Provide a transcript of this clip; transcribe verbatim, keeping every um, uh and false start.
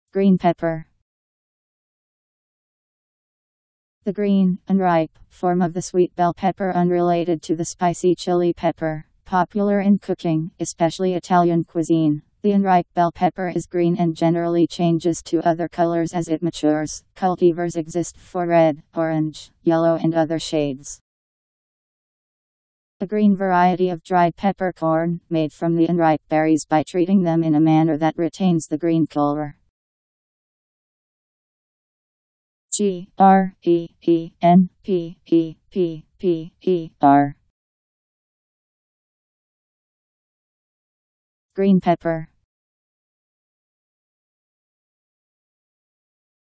Green pepper. The green, unripe, form of the sweet bell pepper unrelated to the spicy chili pepper, popular in cooking, especially Italian cuisine. The unripe bell pepper is green and generally changes to other colors as it matures. Cultivars exist for red, orange, yellow and other shades. A green variety of dried peppercorn, made from the unripe berries by treating them in a manner that retains the green color. G R E E N P E P P E R. Green pepper.